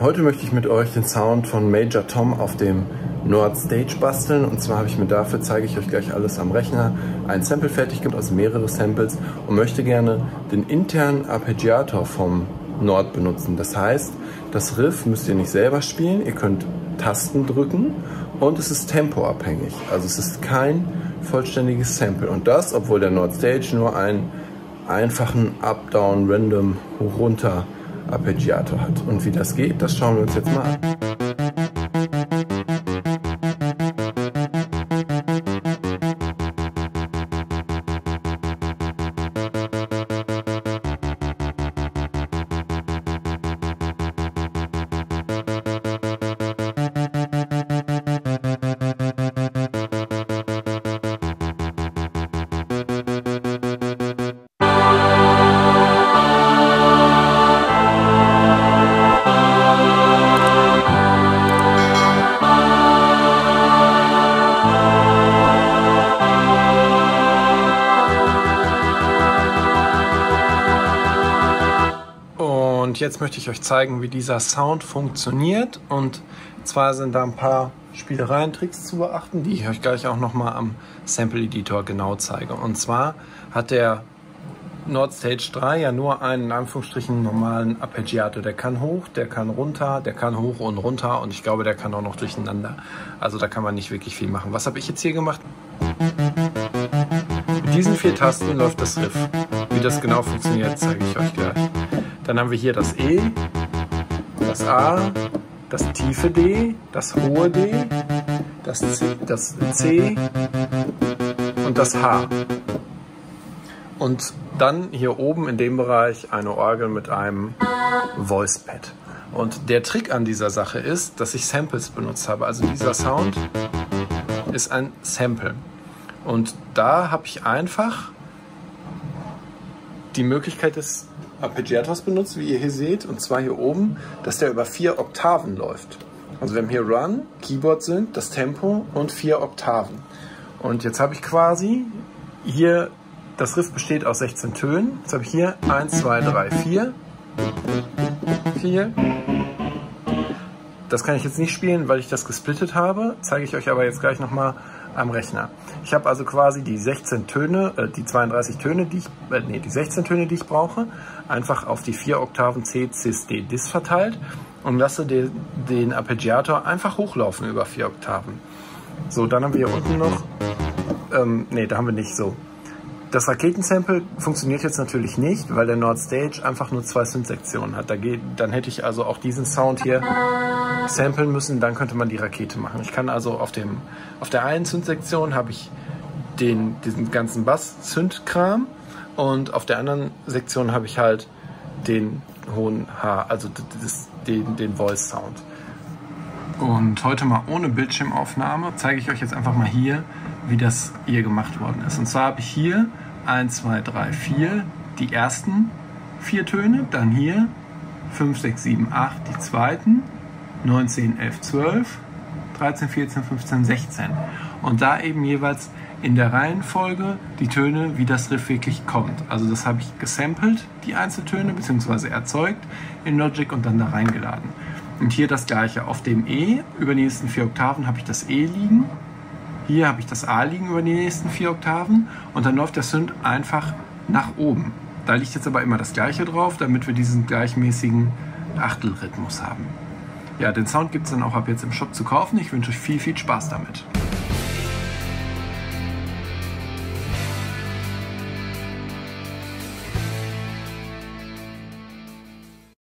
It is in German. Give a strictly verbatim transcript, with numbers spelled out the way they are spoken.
Heute möchte ich mit euch den Sound von Major Tom auf dem Nord Stage basteln. Und zwar habe ich mir dafür, zeige ich euch gleich alles am Rechner, ein Sample fertig gemacht, also mehrere Samples, und möchte gerne den internen Arpeggiator vom Nord benutzen. Das heißt, das Riff müsst ihr nicht selber spielen, ihr könnt Tasten drücken und es ist tempoabhängig. Also es ist kein vollständiges Sample. Und das, obwohl der Nord Stage nur einen einfachen Up-Down, Random, Hoch-Runter Arpeggiator hat. Und wie das geht, das schauen wir uns jetzt mal an. Und jetzt möchte ich euch zeigen, wie dieser Sound funktioniert, und zwar sind da ein paar Spielereien, Tricks zu beachten, die ich euch gleich auch nochmal am Sample Editor genau zeige. Und zwar hat der Nord Stage drei ja nur einen in Anführungsstrichen normalen Arpeggiator. Der kann hoch, der kann runter, der kann hoch und runter, und ich glaube, der kann auch noch durcheinander. Also da kann man nicht wirklich viel machen. Was habe ich jetzt hier gemacht? Mit diesen vier Tasten läuft das Riff. Wie das genau funktioniert, zeige ich euch gleich. Dann haben wir hier das E, das A, das tiefe D, das hohe D, das C, das C und das H. Und dann hier oben in dem Bereich eine Orgel mit einem Voice Pad. Und der Trick an dieser Sache ist, dass ich Samples benutzt habe. Also dieser Sound ist ein Sample. Und da habe ich einfach die Möglichkeit des Arpeggiators benutzt, wie ihr hier seht, und zwar hier oben, dass der über vier Oktaven läuft. Also wir haben hier Run, Keyboard Synth, das Tempo und vier Oktaven. Und jetzt habe ich quasi hier, das Riff besteht aus sechzehn Tönen. Jetzt habe ich hier eins, zwei, drei, vier. vier. Das kann ich jetzt nicht spielen, weil ich das gesplittet habe. Zeige ich euch aber jetzt gleich nochmal am Rechner. Ich habe also quasi die sechzehn Töne, äh, die zweiunddreißig Töne, die ich, äh, nee, die sechzehn Töne, die ich brauche, einfach auf die vier Oktaven C, Cis, D, Dis verteilt und lasse den, den Arpeggiator einfach hochlaufen über vier Oktaven. So, dann haben wir hier unten noch, ähm, nee, da haben wir nicht so. Das Raketensample funktioniert jetzt natürlich nicht, weil der Nord Stage einfach nur zwei Synth-Sektionen hat. Da geht, dann hätte ich also auch diesen Sound hier samplen müssen, dann könnte man die Rakete machen. Ich kann also auf, dem, auf der einen Synth-Sektion habe ich den, diesen ganzen Bass-Synth-Kram, und auf der anderen Sektion habe ich halt den hohen H, also das, den, den Voice-Sound. Und heute mal ohne Bildschirmaufnahme zeige ich euch jetzt einfach mal hier, wie das hier gemacht worden ist. Und zwar habe ich hier eins, zwei, drei, vier die ersten vier Töne, dann hier fünf, sechs, sieben, acht die zweiten, neun, zehn, elf, zwölf, dreizehn, vierzehn, fünfzehn, sechzehn. Und da eben jeweils in der Reihenfolge die Töne, wie das Riff wirklich kommt. Also das habe ich gesampelt, die Einzeltöne, beziehungsweise erzeugt in Logic und dann da reingeladen. Und hier das gleiche. Auf dem E über die nächsten vier Oktaven habe ich das E liegen. Hier habe ich das A liegen über die nächsten vier Oktaven, und dann läuft der Synth einfach nach oben. Da liegt jetzt aber immer das gleiche drauf, damit wir diesen gleichmäßigen Achtelrhythmus haben. Ja, den Sound gibt es dann auch ab jetzt im Shop zu kaufen. Ich wünsche euch viel, viel Spaß damit.